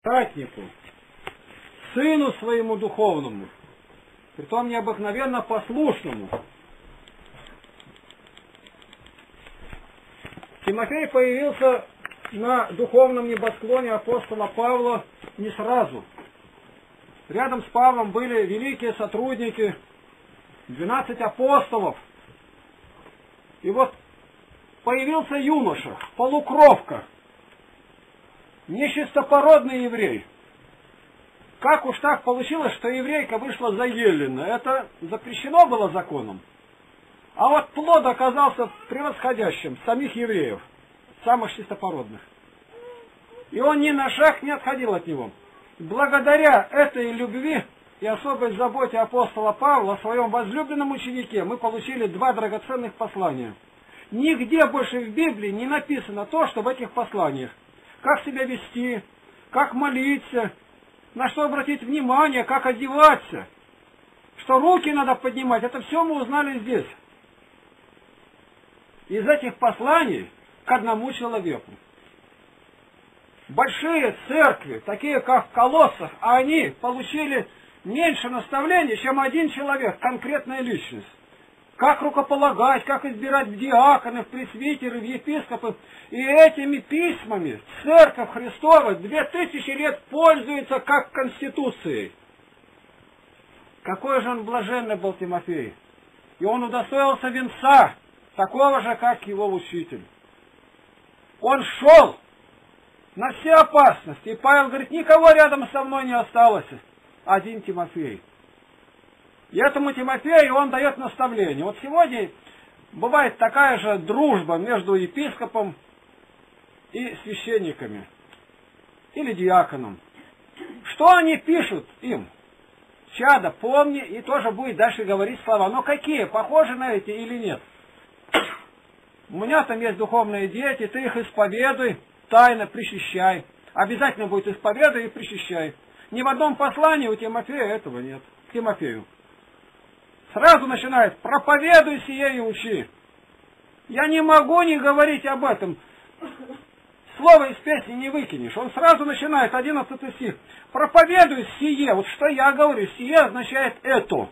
братнику, сыну своему духовному, притом необыкновенно послушному. Тимофей появился на духовном небосклоне апостола Павла не сразу. Рядом с Павлом были великие сотрудники, 12 апостолов. И вот появился юноша, полукровка, нечистопородный еврей. Как уж так получилось, что еврейка вышла за Еллина? Это запрещено было законом. А вот плод оказался превосходящим самих евреев, самых чистопородных. И он ни на шаг не отходил от него. Благодаря этой любви и особой заботе апостола Павла о своем возлюбленном ученике мы получили 2 драгоценных послания. Нигде больше в Библии не написано то, что в этих посланиях. Как себя вести, как молиться, на что обратить внимание, как одеваться, что руки надо поднимать. Это все мы узнали здесь. Из этих посланий к одному человеку. Большие церкви, такие как в Колоссах, они получили меньше наставлений, чем один человек, конкретная личность. Как рукополагать, как избирать в диаконы, в пресвитеры, в епископы. И этими письмами Церковь Христова 2000 лет пользуется как Конституцией. Какой же он блаженный был Тимофей. И он удостоился венца, такого же, как его учитель. Он шел на все опасности. И Павел говорит, никого рядом со мной не осталось. Один Тимофей. И этому Тимофею он дает наставление. Вот сегодня бывает такая же дружба между епископом и священниками. Или диаконом. Что они пишут им? Чадо, помни, и тоже будет дальше говорить слова. Но какие? Похожи на эти или нет? У меня там есть духовные дети, ты их исповедуй, тайно причащай. Обязательно будет исповедуй и причащай. Ни в одном послании у Тимофея этого нет. К Тимофею. Сразу начинает, проповедуй сие и учи. Я не могу не говорить об этом. Слово из песни не выкинешь. Он сразу начинает, 11 стих. Проповедуй сие. Вот что я говорю, сие означает это.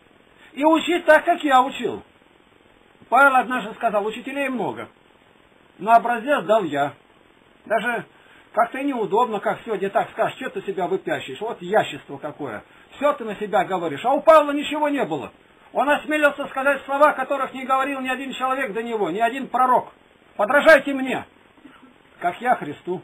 И учи так, как я учил. Павел однажды сказал, учителей много. Но образец дал я. Даже как-то неудобно, как сегодня так скажешь, что ты себя выпящешь. Вот ящество какое. Все ты на себя говоришь. А у Павла ничего не было. Он осмелился сказать слова, которых не говорил ни один человек до него, ни один пророк. Подражайте мне, как я Христу.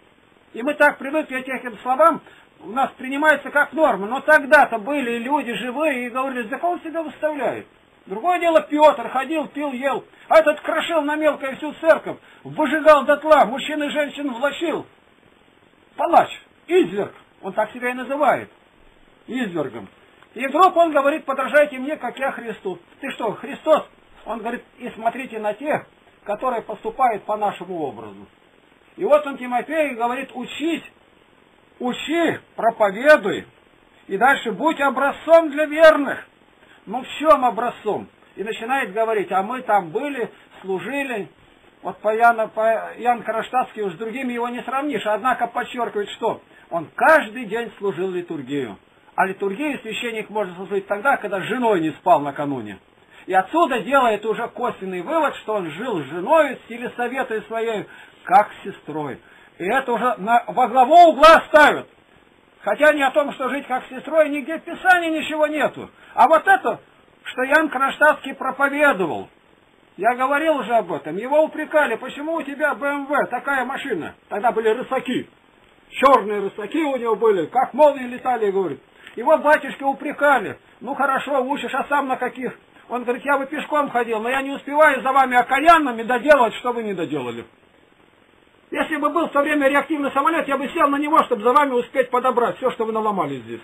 И мы так привыкли к этим словам, у нас принимается как норма. Но тогда-то были люди живые и говорили, за кого он себя выставляет? Другое дело, Петр ходил, пил, ел. А этот крошил на мелкое всю церковь, выжигал дотла, мужчин и женщин влачил. Палач, изверг, он так себя и называет, извергом. И вдруг он говорит, подражайте мне, как я Христу. Ты что, Христос? Он говорит, и смотрите на тех, которые поступают по нашему образу. И вот он Тимофею говорит, учись, учи, проповедуй. И дальше будь образцом для верных. Ну в чем образцом? И начинает говорить, а мы там были, служили. Вот Ян Кронштадтский уж с другими его не сравнишь. Однако подчеркивает, что он каждый день служил литургию. А литургию священник может служить тогда, когда с женой не спал накануне. И отсюда делает уже косвенный вывод, что он жил с женой, с Елисаветой своей, как с сестрой. И это уже во главу угла ставят. Хотя не о том, что жить как с сестрой, нигде в Писании ничего нету. А вот это, что Ян Кронштадтский проповедовал. Я говорил уже об этом. Его упрекали, почему у тебя БМВ, такая машина. Тогда были рысаки. Черные рысаки у него были, как молнии летали, говорит. Его батюшки упрекали. Ну хорошо, учишь, а сам на каких? Он говорит, я бы пешком ходил, но я не успеваю за вами окаянными доделать, что вы не доделали. Если бы был в то время реактивный самолет, я бы сел на него, чтобы за вами успеть подобрать все, что вы наломали здесь.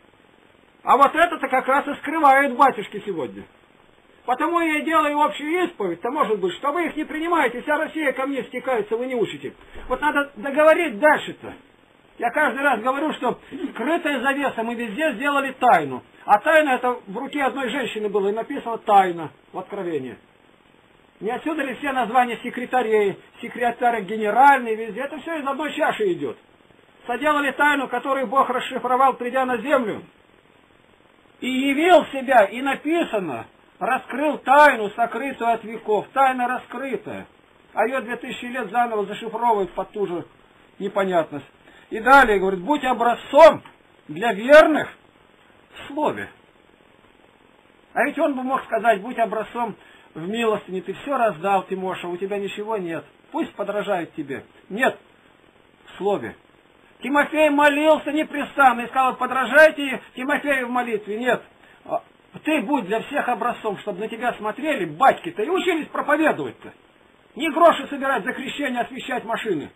А вот это-то как раз и скрывают батюшки сегодня. Потому я и делаю общую исповедь-то, может быть, что вы их не принимаете, вся Россия ко мне стекается, вы не учите. Вот надо договорить дальше-то. Я каждый раз говорю, что скрытая завеса, мы везде сделали тайну. А тайна это в руке одной женщины было, и написано тайна в Откровении. Не отсюда ли все названия секретарей, секретарь генеральный, везде, это все из одной чаши идет. соделали тайну, которую Бог расшифровал, придя на землю. И явил себя, и написано, раскрыл тайну, сокрытую от веков. Тайна раскрытая. А ее 2000 лет заново зашифровывают под ту же непонятность. И далее говорит, будь образцом для верных в слове. А ведь он бы мог сказать, будь образцом в милостыне, ты все раздал, Тимоша, у тебя ничего нет. Пусть подражают тебе. Нет, в слове. Тимофей молился непрестанно и сказал, подражайте Тимофею в молитве. Нет, ты будь для всех образцом, чтобы на тебя смотрели батьки-то и учились проповедовать-то. Не гроши собирать за крещение, освещать машины.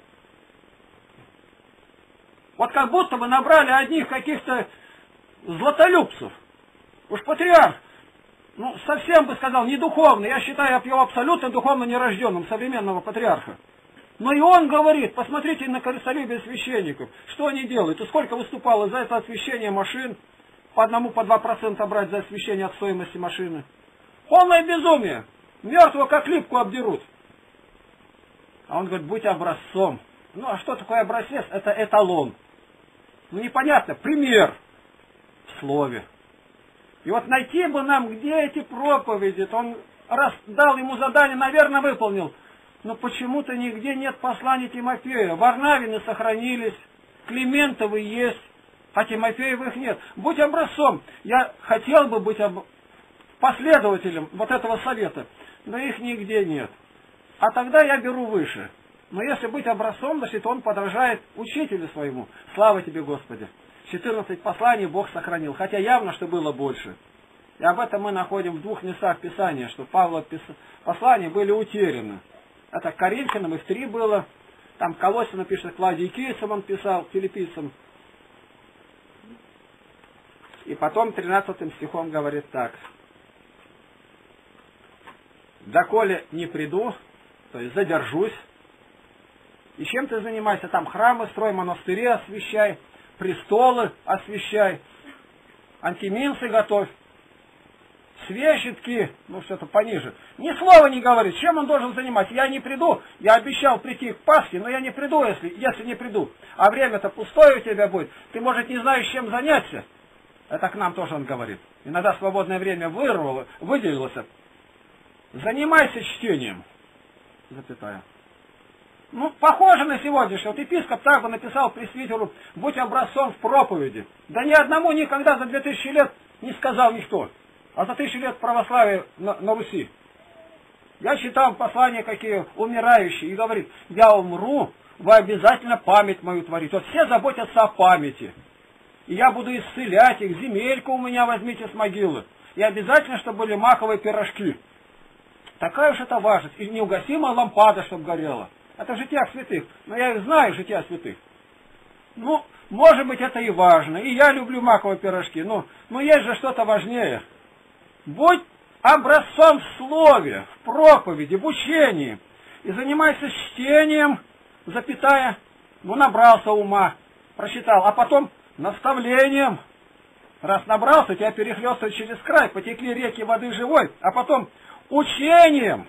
Вот как будто бы набрали одних каких-то златолюбцев. Уж патриарх, ну, совсем бы сказал, не духовный. Я считаю его абсолютно духовно нерожденным, современного патриарха. Но и он говорит, посмотрите на корыстолюбие священников. Что они делают? И сколько выступало за это освещение машин? По 1-2% брать за освещение от стоимости машины. Полное безумие. Мертвого как липку обдерут. А он говорит, будь образцом. Ну, а что такое образец? Это эталон. Ну, непонятно. Пример в слове. И вот найти бы нам, где эти проповеди. Он раз дал ему задание, наверное, выполнил. Но почему-то нигде нет посланий Тимофея. Варнавины сохранились, Климентовы есть, а Тимофеевых нет. Будь образцом. Я хотел бы быть последователем вот этого совета, но их нигде нет. А тогда я беру выше. Но если быть образцом, значит он подражает учителю своему. Слава тебе, Господи. 14 посланий Бог сохранил, хотя явно, что было больше. И об этом мы находим в 2 местах Писания, что Павла послания были утеряны. Это к Коринфянам, их 3 было. Там Колоссянам пишет, к Ладикийцам он писал, филиппийцам. И потом 13 стихом говорит так. Доколе не приду, то есть задержусь. И чем ты занимаешься? Там храмы строй, монастыри освящай, престолы освящай, антиминсы готовь. Священки, ну что-то пониже. Ни слова не говорит, чем он должен заниматься. Я не приду, я обещал прийти к Пасхе, но я не приду, если не приду. А время-то пустое у тебя будет. Ты, может, не знаешь, чем заняться. Это к нам тоже он говорит. Иногда свободное время выделилось. Занимайся чтением. Запятая. Ну, похоже на сегодняшнее. Вот епископ так бы написал пресвитеру, будь образцом в проповеди. Да ни одному никогда за 2000 лет не сказал никто. А за 1000 лет православия на Руси. Я читал послания какие умирающие и говорит, я умру, вы обязательно память мою творите. Вот все заботятся о памяти. И я буду исцелять их, земельку у меня возьмите с могилы. И обязательно, чтобы были маковые пирожки. Такая уж это важность. И неугасимая лампада, чтобы горела. Это жития святых. Но я их знаю, жития святых. Ну, может быть, это и важно. И я люблю маковые пирожки. Но есть же что-то важнее. Будь образцом в слове, в проповеди, в учении. И занимайся чтением, запятая, ну, набрался ума, прочитал. А потом наставлением. Раз набрался, тебя перехлестывает через край, потекли реки воды живой. А потом учением.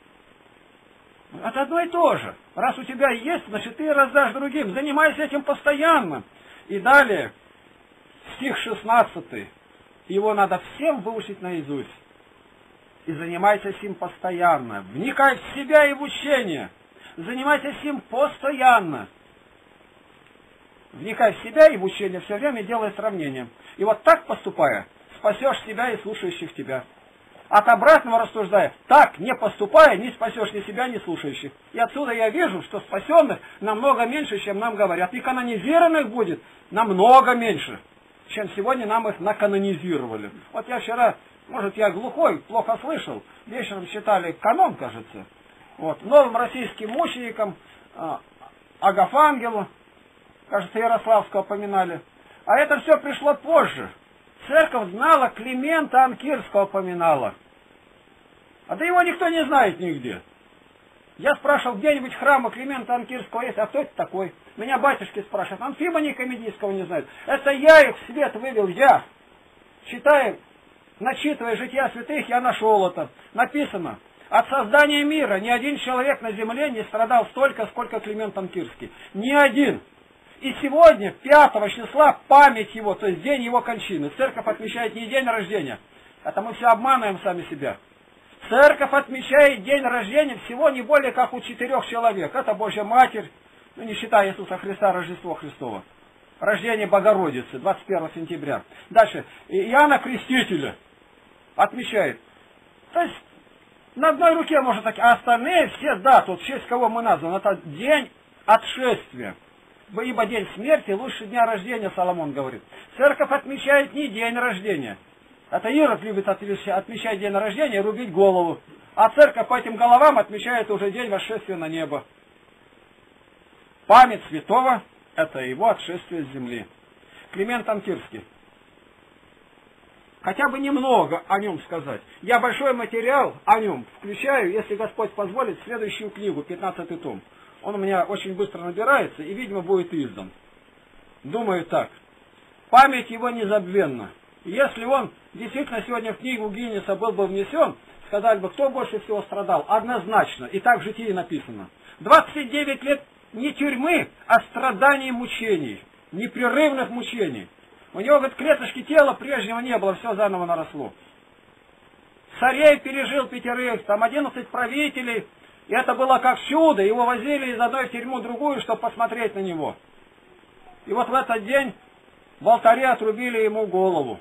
Это одно и то же. Раз у тебя есть, значит ты раздашь другим. Занимайся этим постоянно. И далее, стих 16. Его надо всем выучить наизусть. И занимайся им постоянно. Вникай в себя и в учение. Занимайся им постоянно. Вникай в себя и в учение, все время делай сравнение. И вот так поступая, спасешь себя и слушающих тебя. От обратного рассуждая, так не поступая, не спасешь ни себя, ни слушающих. И отсюда я вижу, что спасенных намного меньше, чем нам говорят. И канонизированных будет намного меньше, чем сегодня нам их наканонизировали. Вот я вчера, может, я глухой, плохо слышал, вечером читали канон, кажется. Вот, новым российским мученикам, Агафангелу, кажется, Ярославского поминали. А это все пришло позже. Церковь знала, Климента Анкирского поминала. А да его никто не знает нигде. Я спрашивал, где-нибудь храма Климента Анкирского есть, а кто это такой? Меня батюшки спрашивают, Анфима Никомедийского не знает. Это я их в свет вывел, я. Читая, начитывая жития святых, я нашел это. Написано, от создания мира ни один человек на земле не страдал столько, сколько Климент Анкирский. Ни один. И сегодня, 5 числа, память его, то есть день его кончины. Церковь отмечает не день рождения. Это мы все обманываем сами себя. Церковь отмечает день рождения всего не более как у 4 человек. Это Божья Матерь, ну не считая Иисуса Христа, Рождество Христово. Рождение Богородицы, 21 сентября. Дальше, Иоанна Крестителя отмечает. То есть, на одной руке можно так, а остальные все, да, тут в честь кого мы названы, это день отшествия. Ибо день смерти лучше дня рождения, Соломон говорит. Церковь отмечает не день рождения. Это Ирод любит отмечать день рождения и рубить голову. А церковь по этим головам отмечает уже день восшествия на небо. Память святого – это его отшествие с земли. Климент Анкирский. Хотя бы немного о нем сказать. Я большой материал о нем включаю, если Господь позволит, в следующую книгу, 15 том. Он у меня очень быстро набирается и, видимо, будет издан. Думаю так. Память его незабвенна. Если он действительно сегодня в книгу Гиннеса был бы внесен, сказали бы, кто больше всего страдал. Однозначно. И так в житии написано. 29 лет не тюрьмы, а страданий и мучений. Непрерывных мучений. У него, говорит, клеточки тела прежнего не было, все заново наросло. Царей пережил 5, там 11 правителей. И это было как чудо. Его возили из одной тюрьмы в другую, чтобы посмотреть на него. И вот в этот день в алтаре отрубили ему голову.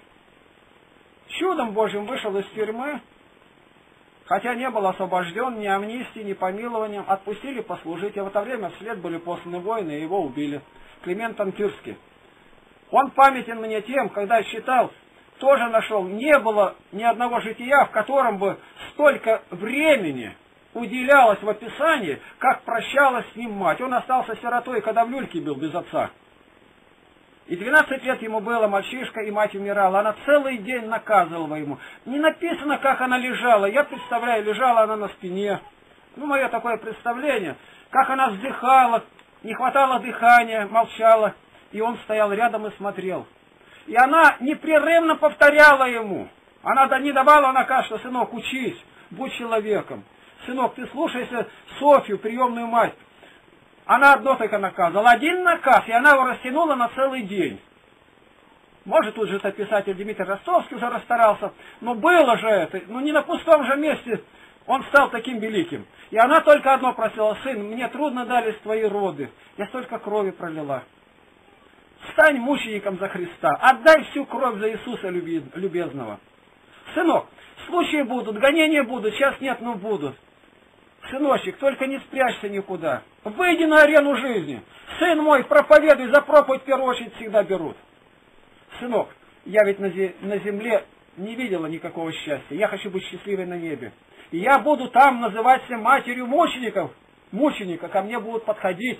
Чудом Божьим вышел из тюрьмы, хотя не был освобожден ни амнистией, ни помилованием. Отпустили послужить, а в это время вслед были посланы воины, и его убили. Климент Анкирский. Он памятен мне тем, когда считал, тоже нашел, не было ни одного жития, в котором бы столько времени уделялось в описании, как прощалась с ним мать. Он остался сиротой, когда в люльке был без отца. И 12 лет ему было, мальчишка, и мать умирала. Она целый день наказывала ему. Не написано, как она лежала. Я представляю, лежала она на спине. Ну, мое такое представление. Как она вздыхала, не хватало дыхания, молчала. И он стоял рядом и смотрел. И она непрерывно повторяла ему. Она не давала наказ, что, сынок, учись, будь человеком. Сынок, ты слушайся Софью, приемную мать. Она одно только наказывала. Один наказ, и она его растянула на целый день. Может, тут же это писатель Дмитрий Ростовский уже расстарался. Но было же это. Ну, не на пустом же месте он стал таким великим. И она только одно просила: сын, мне трудно дались твои роды. Я столько крови пролила. Стань мучеником за Христа. Отдай всю кровь за Иисуса любезного. Сынок, случаи будут, гонения будут, сейчас нет, но будут. Сыночек, только не спрячься никуда. Выйди на арену жизни. Сын мой, проповедуй, за проповедь в первую очередь всегда берут. Сынок, я ведь на земле не видела никакого счастья. Я хочу быть счастливой на небе. И я буду там называть себя матерью мучеников. Мученика ко мне будут подходить.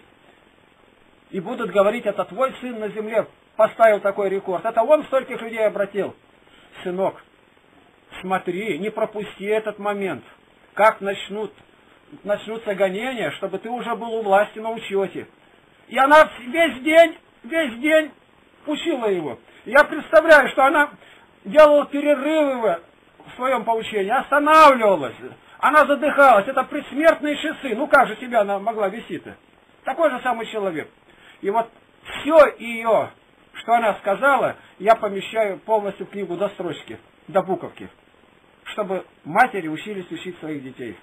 И будут говорить, это твой сын на земле поставил такой рекорд. Это он стольких людей обратил. Сынок, смотри, не пропусти этот момент. Как начнутся гонения, чтобы ты уже был у власти на учете. И она весь день учила его. Я представляю, что она делала перерывы в своем поучении, останавливалась. Она задыхалась. Это предсмертные часы. Ну как же тебя она могла вести-то? Такой же самый человек. И вот все ее, что она сказала, я помещаю полностью в книгу до строчки, до буковки, чтобы матери учились учить своих детей.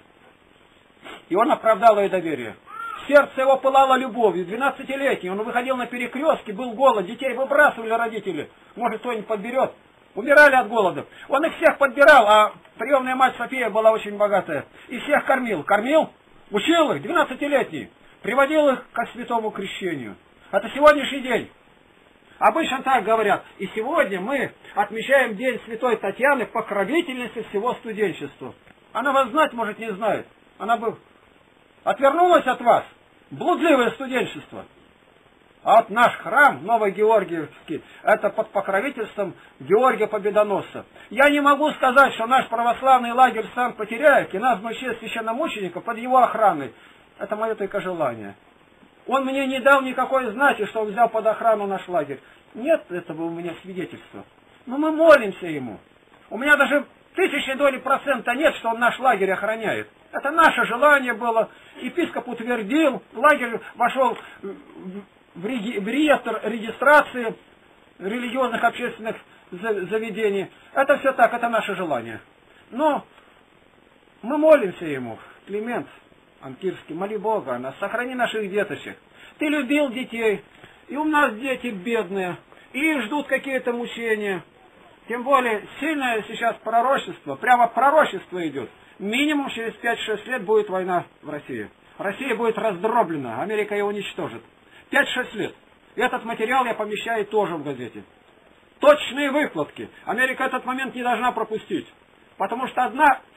И он оправдал ее доверие. Сердце его пылало любовью. 12-летний, он выходил на перекрестки, был голод, детей выбрасывали родители. Может, кто-нибудь подберет. Умирали от голода. Он их всех подбирал, а приемная мать София была очень богатая. И всех кормил. Кормил, учил их, 12-летний. Приводил их к святому крещению. Это сегодняшний день. Обычно так говорят. И сегодня мы отмечаем день святой Татьяны, покровительницы всего студенчества. Она вас знать, может, не знает. Она бы отвернулась от вас. Блудливое студенчество. А вот наш храм, Новый Георгиевский, это под покровительством Георгия Победоносца. Я не могу сказать, что наш православный лагерь в Санкт-Петербурге, нас научили священномучеников под его охраной. Это мое только желание. Он мне не дал никакой знаки, что он взял под охрану наш лагерь. Нет этого у меня свидетельства. Но мы молимся ему. У меня даже 0,001% нет, что он наш лагерь охраняет. Это наше желание было. Епископ утвердил, лагерь вошел в реестр регистрации религиозных общественных заведений. Это все так, это наше желание. Но мы молимся ему, Климент Анкирский, моли Бога, нас сохрани наших деточек. Ты любил детей, и у нас дети бедные, и их ждут какие-то мучения. Тем более, сильное сейчас пророчество, прямо пророчество идет. Минимум через 5-6 лет будет война в России. Россия будет раздроблена, Америка ее уничтожит. 5-6 лет. И этот материал я помещаю тоже в газете. Точные выкладки. Америка этот момент не должна пропустить. Потому что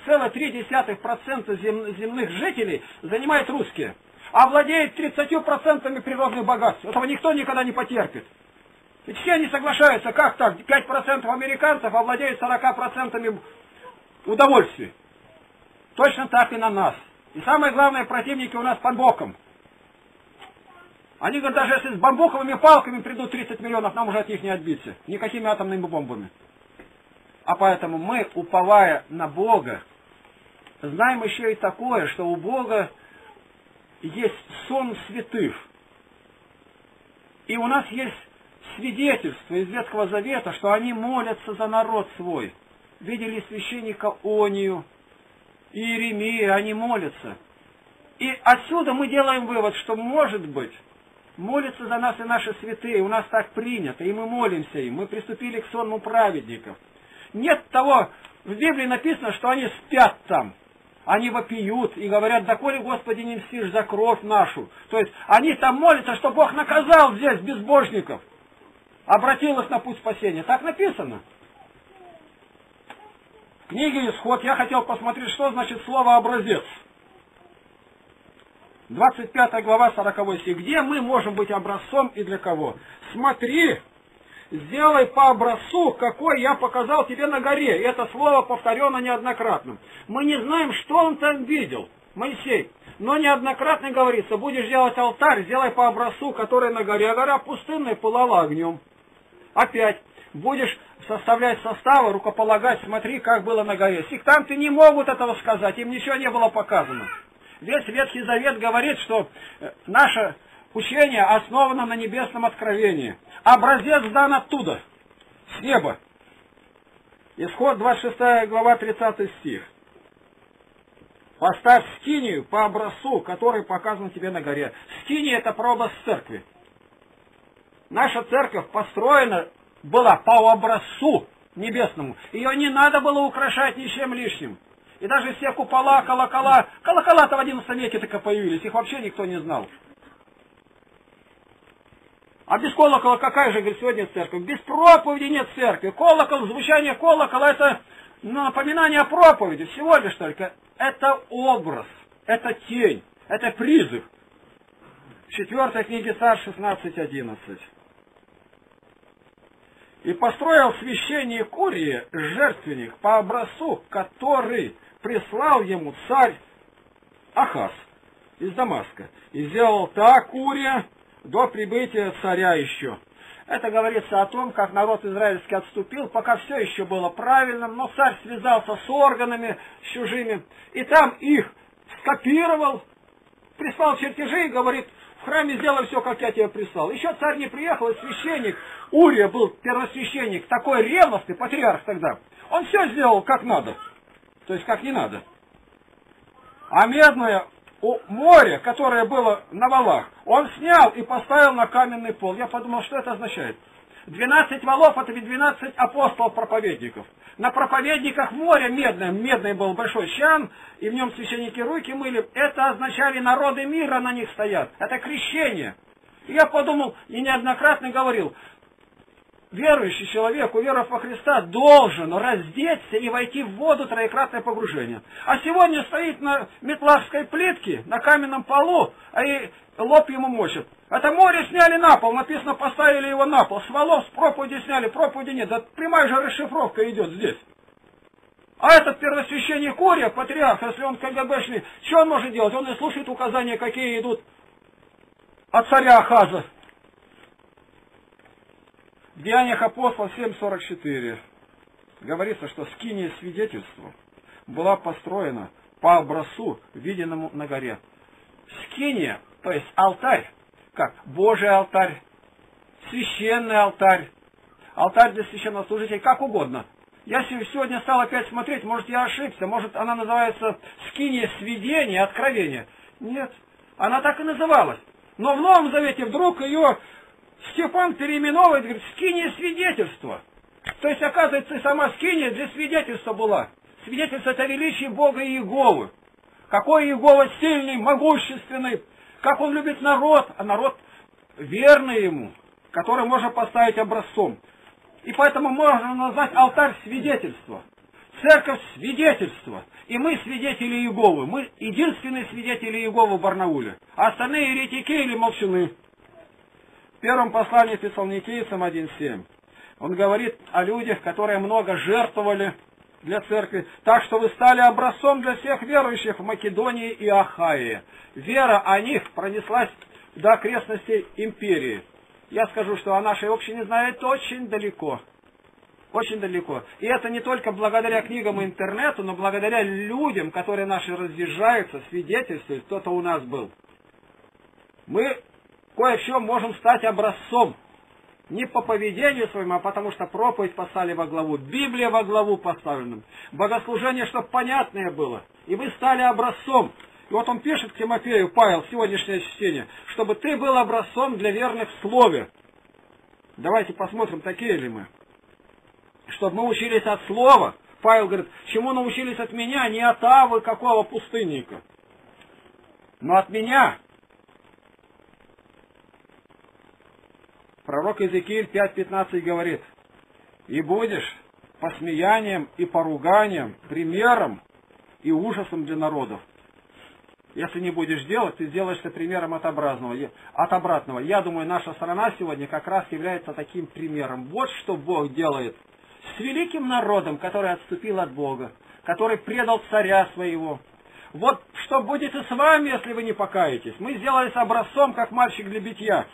1,3% земных жителей занимают русские. А владеет 30% природных богатств. Этого никто никогда не потерпит. Ведь все они соглашаются, как так? 5% американцев овладеют 40% удовольствий. Точно так и на нас. И самые главные противники у нас под боком. Они говорят, даже если с бамбуковыми палками придут 30 миллионов, нам уже от них не отбиться. Никакими атомными бомбами. А поэтому мы, уповая на Бога, знаем еще и такое, что у Бога есть сон святых. И у нас есть свидетельство из Ветхого Завета, что они молятся за народ свой. Видели священника Онию, Иеремия, они молятся. И отсюда мы делаем вывод, что, может быть, молятся за нас и наши святые, у нас так принято, и мы молимся им, мы приступили к сонму праведников. Нет того, в Библии написано, что они спят там, они вопиют и говорят, доколе, Господи, не мстишь за кровь нашу. То есть, они там молятся, что Бог наказал здесь безбожников, обратил их на путь спасения. Так написано. В книге «Исход» я хотел посмотреть, что значит слово «образец». 25 глава, 40 стих. Где мы можем быть образцом и для кого? Смотри, сделай по образцу, какой я показал тебе на горе. И это слово повторено неоднократно. Мы не знаем, что он там видел, Моисей. Но неоднократно говорится, будешь делать алтарь, сделай по образцу, который на горе. А гора пустынная пылала огнем. Опять, будешь составлять составы, рукополагать, смотри, как было на горе. Сектанты не могут этого сказать, им ничего не было показано. Весь Ветхий Завет говорит, что наше учение основано на небесном откровении. Образец дан оттуда, с неба. Исход 26 глава, 30 стих. Поставь скинию по образцу, который показан тебе на горе. Скиния — это прообраз церкви. Наша церковь построена была по образцу небесному. Ее не надо было украшать ничем лишним. И даже все купола, колокола-то в 11 веке только появились, их вообще никто не знал. А без колокола какая же, говорит, сегодня церковь? Без проповеди нет церкви. Колокол, звучание колокола — это напоминание о проповеди. Всего лишь только. Это образ, это тень, это призыв. В 4 книге Царств 16:11. И построил священник Урия жертвенник по образцу, который прислал ему царь Ахаз из Дамаска. И сделал так Урия до прибытия царя еще. Это говорится о том, как народ израильский отступил, пока все еще было правильным, но царь связался с органами с чужими, и там их скопировал, прислал чертежи и говорит, в храме сделай все, как я тебе прислал. Еще царь не приехал, и священник, Урия был первосвященник, такой ревностный, патриарх тогда. Он все сделал как надо, то есть как не надо. А медное море, которое было на валах, он снял и поставил на каменный пол. Я подумал, что это означает. 12 валов — это ведь 12 апостолов-проповедников. На проповедниках море медное, медный был большой чан, и в нем священники руки мыли. Это означали, народы мира на них стоят. Это крещение. И я подумал, и неоднократно говорил, верующий человек, уверовав во Христа, должен раздеться и войти в воду троекратное погружение. А сегодня стоит на метлахской плитке, на каменном полу, и лоб ему мочит. Это море сняли на пол, написано, поставили его на пол. С валов с проповеди сняли, проповеди нет. Да прямая же расшифровка идет здесь. А этот первосвященник Урия, патриарх, если он КГБшный, что он может делать? Он и слушает указания, какие идут от царя Ахаза. В Деяниях апостолов 7:44 говорится, что скиния свидетельства была построена по образцу, виденному на горе. Скиния, то есть алтарь, как Божий алтарь, священный алтарь, алтарь для священнослужителей, как угодно. Я сегодня стал опять смотреть, может, я ошибся, может, она называется скиния свидения, откровения. Нет, она так и называлась. Но в Новом Завете вдруг ее Стефан переименовывает, говорит, скиния свидетельства. То есть, оказывается, и сама скиния для свидетельства была. Свидетельство — это величие Бога и Иеговы. Какой Иегова сильный, могущественный, как он любит народ, а народ верный ему, который можно поставить образцом. И поэтому можно назвать алтарь свидетельства. Церковь свидетельства. И мы свидетели Иеговы. Мы единственные свидетели Иеговы в Барнауле. А остальные еретики или молчуны. В первом послании Фессалоникийцам 1:7 он говорит о людях, которые много жертвовали для церкви, так что вы стали образцом для всех верующих в Македонии и Ахае. Вера о них пронеслась до окрестностей империи. Я скажу, что о нашей общине знает очень далеко. Очень далеко. И это не только благодаря книгам и интернету, но благодаря людям, которые наши разъезжаются, свидетельствуют, кто-то у нас был. Мы кое в чем можем стать образцом. Не по поведению своему, а потому что проповедь поставили во главу, Библия во главу поставлена, богослужение, чтобы понятное было. И вы стали образцом. И вот он пишет к Тимофею, Павел, сегодняшнее чтение, чтобы ты был образцом для верных в слове. Давайте посмотрим, такие ли мы. Чтобы мы учились от слова. Павел говорит, чему научились от меня, не от Авы какого пустынника, но от меня. Пророк Иезекииль 5:15 говорит, и будешь посмеянием и поруганием, примером и ужасом для народов. Если не будешь делать, ты сделаешься примером от обратного. Я думаю, наша страна сегодня как раз является таким примером. Вот что Бог делает с великим народом, который отступил от Бога, который предал царя своего. Вот что будет и с вами, если вы не покаетесь. Мы сделались образцом, как мальчик для битья.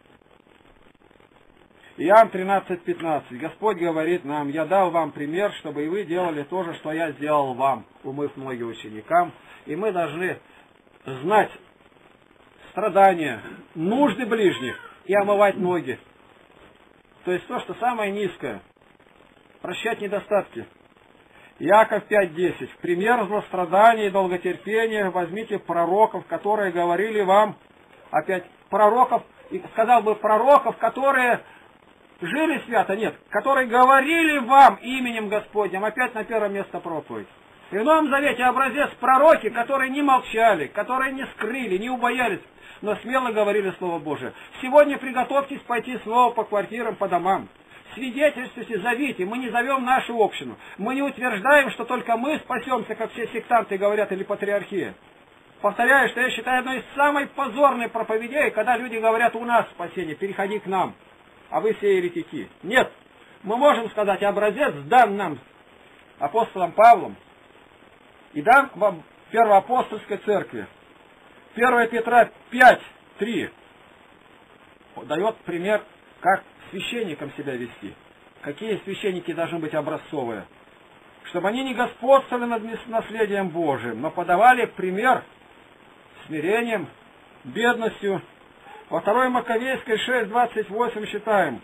Иоанн 13:15. Господь говорит нам, я дал вам пример, чтобы и вы делали то же, что я сделал вам, умыв ноги ученикам. И мы должны знать страдания, нужды ближних и омывать ноги. То есть то, что самое низкое. Прощать недостатки. Иаков 5:10. В пример злострадания и долготерпения возьмите пророков, которые говорили вам, опять пророков, и сказал бы пророков, которые жили свято, нет, которые говорили вам именем Господним, опять на первое место проповедь. В Новом Завете образец пророки, которые не молчали, которые не скрыли, не убоялись, но смело говорили Слово Божие. Сегодня приготовьтесь пойти снова по квартирам, по домам. Свидетельствуйте, зовите. Мы не зовем нашу общину. Мы не утверждаем, что только мы спасемся, как все сектанты говорят, или патриархия. Повторяю, что я считаю одной из самых позорных проповедей, когда люди говорят, у нас спасение, переходи к нам, а вы все еретики. Нет, мы можем сказать, образец дан нам апостолом Павлом и дан вам первоапостольской церкви. 1 Петра 5:3 дает пример, как священникам себя вести. Какие священники должны быть образцовые. Чтобы они не господствовали над наследием Божиим, но подавали пример смирением, бедностью. Во 2 Маковейской 6:28 читаем.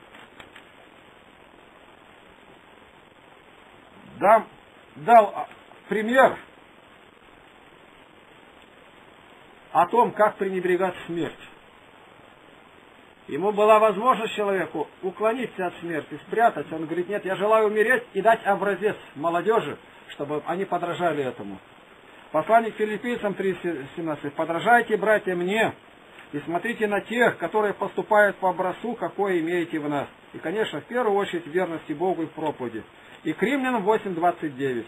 Дал пример о том, как пренебрегать смерть. Ему была возможность человеку уклониться от смерти, спрятаться. Он говорит, нет, я желаю умереть и дать образец молодежи, чтобы они подражали этому. Послание к Филиппийцам 3:17. Подражайте, братья, мне, и смотрите на тех, которые поступают по образцу, какой имеете в нас. И, конечно, в первую очередь, верности Богу и в проповеди. И к Римлянам 8:29.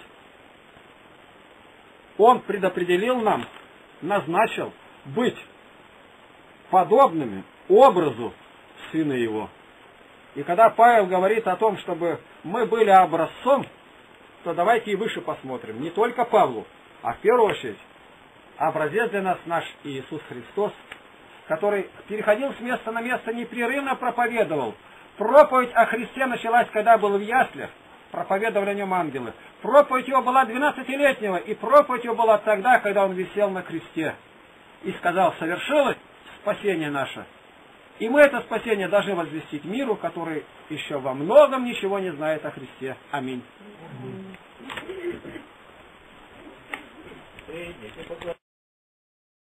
Он предопределил нам, назначил быть подобными образу Сына Его. И когда Павел говорит о том, чтобы мы были образцом, то давайте и выше посмотрим. Не только Павлу, а в первую очередь образец для нас наш Иисус Христос, который переходил с места на место, непрерывно проповедовал. Проповедь о Христе началась, когда был в яслях, проповедовали о нем ангелы. Проповедь его была 12-летнего, и проповедь его была тогда, когда он висел на кресте. И сказал, совершилось спасение наше. И мы это спасение должны возвестить миру, который еще во многом ничего не знает о Христе. Аминь.